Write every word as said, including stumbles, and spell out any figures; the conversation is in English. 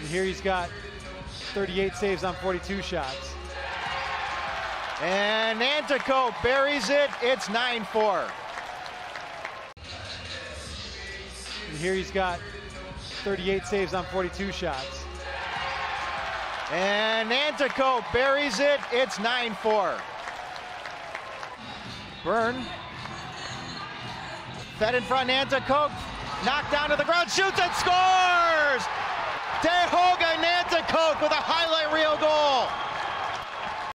And here he's got thirty-eight saves on forty-two shots. And Nanticoke buries it. It's nine four. And here he's got thirty-eight saves on forty-two shots. And Nanticoke buries it. It's nine four. Byrne. Fed in front, Nanticoke. Knocked down to the ground, shoots and scores! Tehoka Nanticoke with a highlight reel goal.